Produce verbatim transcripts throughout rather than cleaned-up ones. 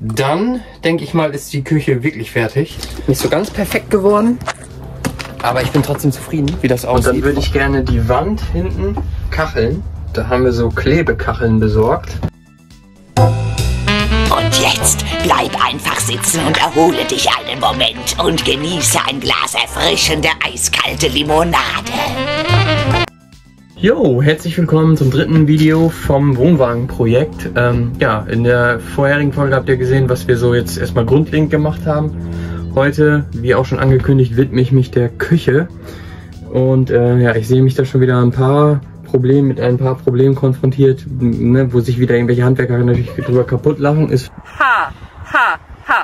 Dann denke ich mal, ist die Küche wirklich fertig. Nicht so ganz perfekt geworden, aber ich bin trotzdem zufrieden, wie das aussieht. Und dann würde ich gerne die Wand hinten kacheln. Da haben wir so Klebekacheln besorgt. Und jetzt bleib einfach sitzen und erhole dich einen Moment und genieße ein Glas erfrischende, eiskalte Limonade. Jo, herzlich willkommen zum dritten Video vom Wohnwagenprojekt. Ähm, ja, in der vorherigen Folge habt ihr gesehen, was wir so jetzt erstmal grundlegend gemacht haben. Heute, wie auch schon angekündigt, widme ich mich der Küche. Und äh, ja, ich sehe mich da schon wieder ein paar Probleme, mit ein paar Problemen konfrontiert, ne, wo sich wieder irgendwelche Handwerker natürlich drüber kaputt lachen. Ist ha, ha, ha.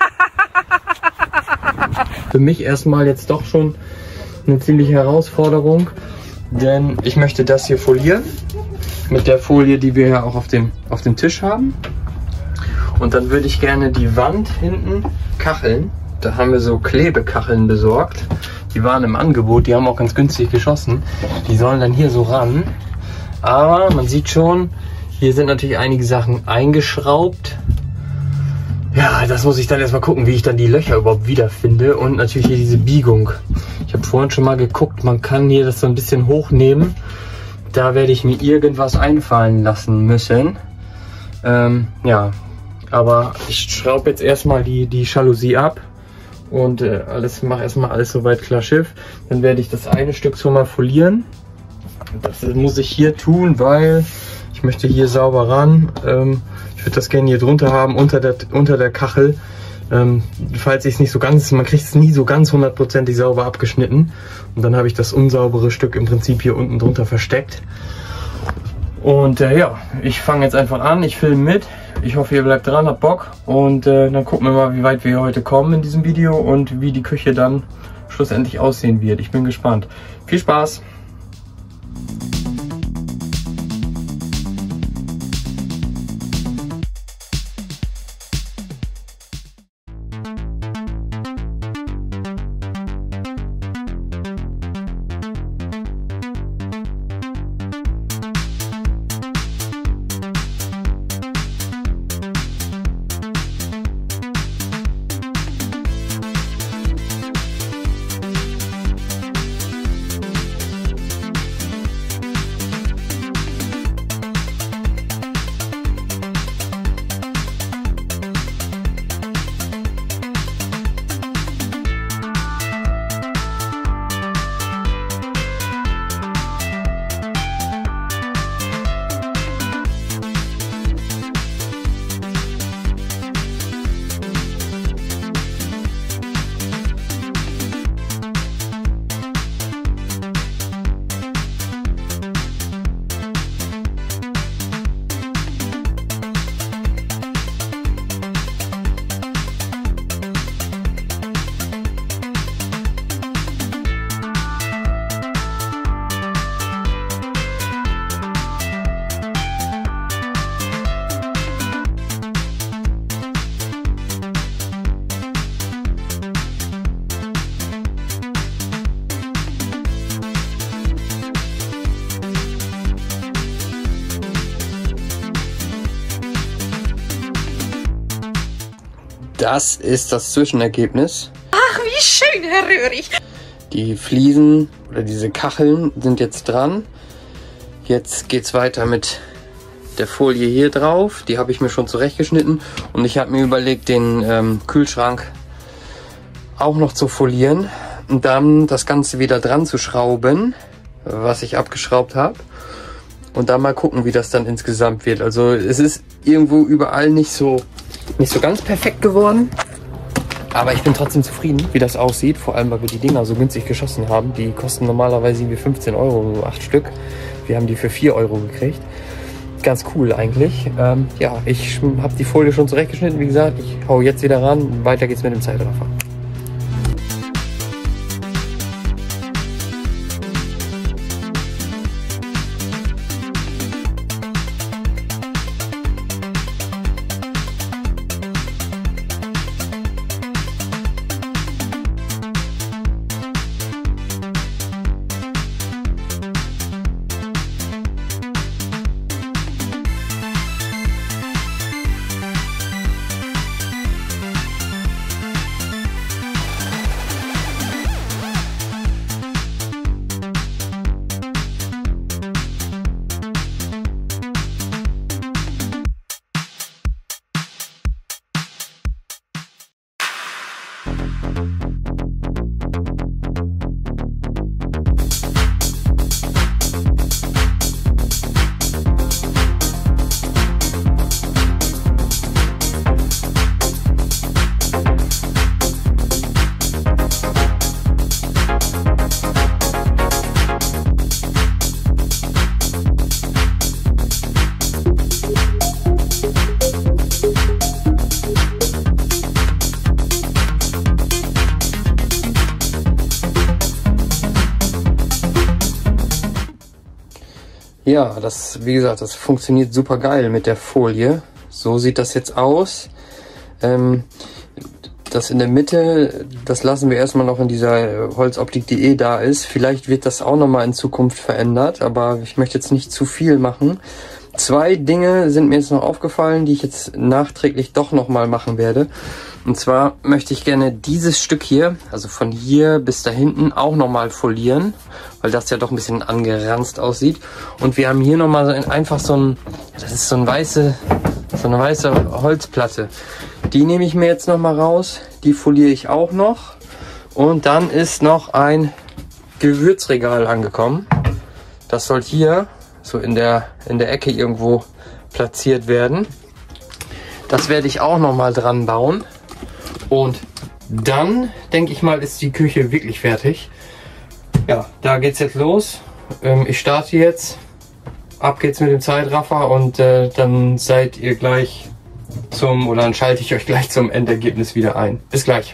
Für mich erstmal jetzt doch schon eine ziemliche Herausforderung. Denn ich möchte das hier folieren, mit der Folie, die wir ja auch auf dem, auf dem Tisch haben. Und dann würde ich gerne die Wand hinten kacheln. Da haben wir so Klebekacheln besorgt. Die waren im Angebot, die haben auch ganz günstig geschossen. Die sollen dann hier so ran. Aber man sieht schon, hier sind natürlich einige Sachen eingeschraubt. Ja, das muss ich dann erstmal gucken, wie ich dann die Löcher überhaupt wiederfinde. Und natürlich hier diese Biegung. Ich habe vorhin schon mal geguckt, man kann hier das so ein bisschen hochnehmen. Da werde ich mir irgendwas einfallen lassen müssen. Ähm, ja, aber ich schraube jetzt erstmal die, die Jalousie ab. Und äh, alles mache erstmal alles soweit klar Schiff. Dann werde ich das eine Stück so mal folieren. Das muss ich hier tun, weil ich möchte hier sauber ran. Ähm, ich würde das gerne hier drunter haben, unter der, unter der Kachel. Ähm, falls ich es nicht so ganz, man kriegt es nie so ganz hundertprozentig sauber abgeschnitten. Und dann habe ich das unsaubere Stück im Prinzip hier unten drunter versteckt. Und äh, ja, ich fange jetzt einfach an, ich filme mit. Ich hoffe, ihr bleibt dran, habt Bock. Und äh, dann gucken wir mal, wie weit wir heute kommen in diesem Video und wie die Küche dann schlussendlich aussehen wird. Ich bin gespannt. Viel Spaß! Das ist das Zwischenergebnis. Ach, wie schön, Herr Röhrig. Die Fliesen oder diese Kacheln sind jetzt dran. Jetzt geht es weiter mit der Folie hier drauf. Die habe ich mir schon zurechtgeschnitten. Und ich habe mir überlegt, den ähm, Kühlschrank auch noch zu folieren. Und dann das Ganze wieder dran zu schrauben, was ich abgeschraubt habe. Und dann mal gucken, wie das dann insgesamt wird. Also es ist irgendwo überall nicht so... nicht so ganz perfekt geworden, aber ich bin trotzdem zufrieden, wie das aussieht, vor allem weil wir die Dinger so günstig geschossen haben. Die kosten normalerweise irgendwie fünfzehn Euro, so acht Stück. Wir haben die für vier Euro gekriegt. Ganz cool eigentlich. Ähm, ja, ich habe die Folie schon zurechtgeschnitten, wie gesagt, ich hau jetzt wieder ran, weiter geht's mit dem Zeitraffer. Ja, das, wie gesagt, das funktioniert super geil mit der Folie. So sieht das jetzt aus. Ähm, das in der Mitte, das lassen wir erstmal noch in dieser Holzoptik, die eh da ist. Vielleicht wird das auch nochmal in Zukunft verändert, aber ich möchte jetzt nicht zu viel machen. Zwei Dinge sind mir jetzt noch aufgefallen, die ich jetzt nachträglich doch nochmal machen werde. Und zwar möchte ich gerne dieses Stück hier, also von hier bis da hinten, auch nochmal folieren, weil das ja doch ein bisschen angeranzt aussieht. Und wir haben hier nochmal einfach so ein, das ist so ein weiße, so eine weiße Holzplatte. Die nehme ich mir jetzt nochmal raus, die foliere ich auch noch. Und dann ist noch ein Gewürzregal angekommen. Das soll hier so in der, in der Ecke irgendwo platziert werden. Das werde ich auch nochmal dran bauen. Und dann, denke ich mal, ist die Küche wirklich fertig. Ja, da geht's jetzt los. Ähm, ich starte jetzt. Ab geht's mit dem Zeitraffer und äh, dann seid ihr gleich zum, oder dann schalte ich euch gleich zum Endergebnis wieder ein. Bis gleich.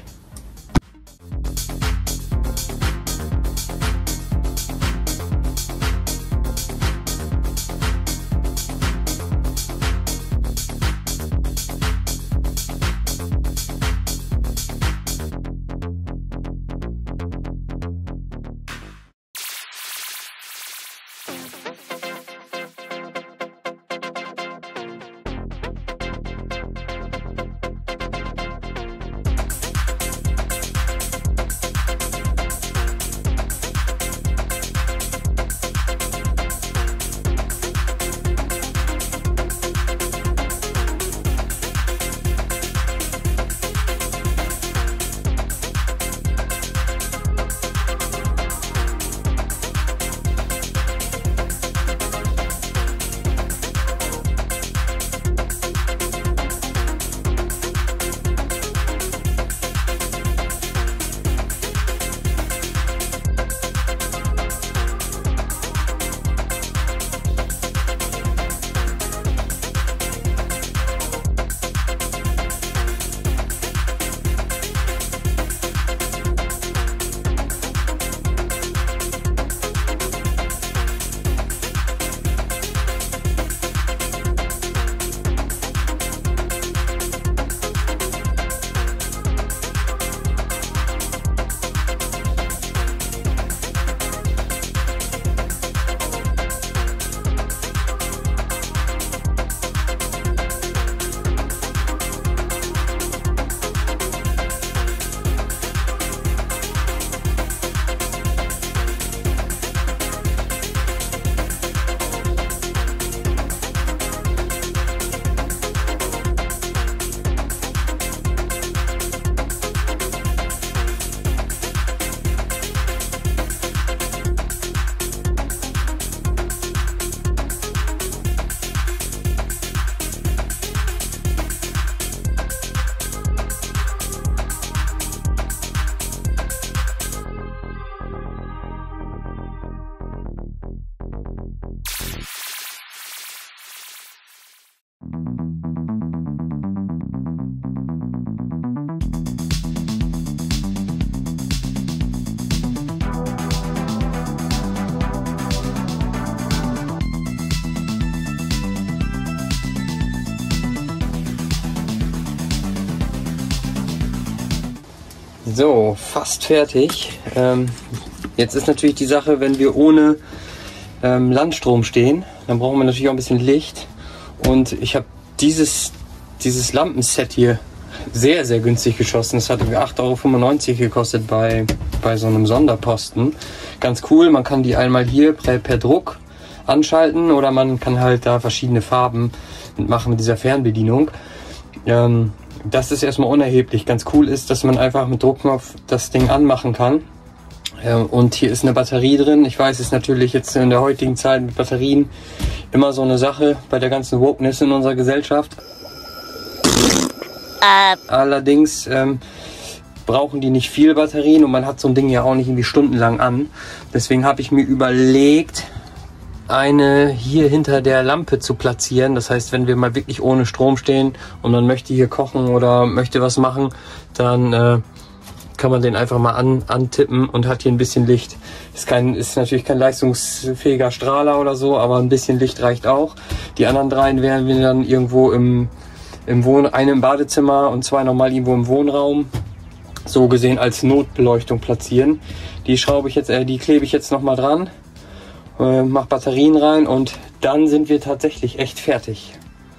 So, fast fertig. Ähm, jetzt ist natürlich die Sache, wenn wir ohne ähm, Landstrom stehen, dann brauchen wir natürlich auch ein bisschen Licht. Und ich habe dieses, dieses Lampenset hier sehr, sehr günstig geschossen. Das hat acht Euro fünfundneunzig gekostet bei, bei so einem Sonderposten. Ganz cool, man kann die einmal hier per, per Druck anschalten oder man kann halt da verschiedene Farben machen mit dieser Fernbedienung. Ähm, das ist erstmal unerheblich. Ganz cool ist, dass man einfach mit Druckknopf das Ding anmachen kann. Ähm, und hier ist eine Batterie drin. Ich weiß, es ist natürlich jetzt in der heutigen Zeit mit Batterien immer so eine Sache bei der ganzen Wokeness in unserer Gesellschaft. Äh. Allerdings ähm, brauchen die nicht viel Batterien und man hat so ein Ding ja auch nicht irgendwie stundenlang an. Deswegen habe ich mir überlegt, eine hier hinter der Lampe zu platzieren. Das heißt, wenn wir mal wirklich ohne Strom stehen und man möchte hier kochen oder möchte was machen, dann äh, kann man den einfach mal an, antippen und hat hier ein bisschen Licht. Ist, kein, ist natürlich kein leistungsfähiger Strahler oder so, aber ein bisschen Licht reicht auch. Die anderen dreien werden wir dann irgendwo im, im Wohn eine im Badezimmer und zwei nochmal irgendwo im Wohnraum, so gesehen als Notbeleuchtung platzieren. Die schraube ich jetzt, äh, die klebe ich jetzt nochmal dran, äh, mache Batterien rein und dann sind wir tatsächlich echt fertig.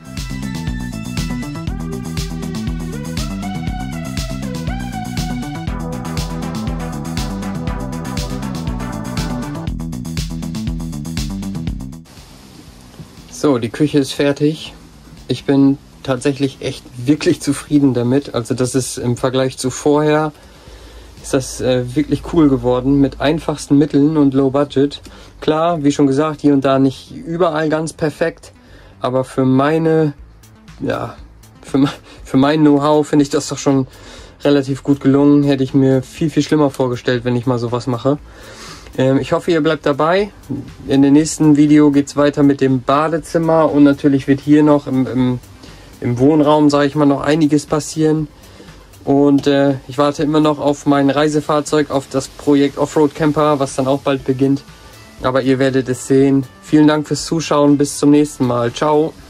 So, die Küche ist fertig. Ich bin tatsächlich echt wirklich zufrieden damit. Also das ist im Vergleich zu vorher, ist das äh, wirklich cool geworden mit einfachsten Mitteln und Low Budget. Klar, wie schon gesagt, hier und da nicht überall ganz perfekt, aber für meine, ja, für, für mein Know-how finde ich das doch schon relativ gut gelungen. Hätte ich mir viel, viel schlimmer vorgestellt, wenn ich mal sowas mache. Ich hoffe, ihr bleibt dabei. In dem nächsten Video geht es weiter mit dem Badezimmer und natürlich wird hier noch im, im, im Wohnraum, sage ich mal, noch einiges passieren. Und äh, ich warte immer noch auf mein Reisefahrzeug, auf das Projekt Offroad Camper, was dann auch bald beginnt. Aber ihr werdet es sehen. Vielen Dank fürs Zuschauen. Bis zum nächsten Mal. Ciao.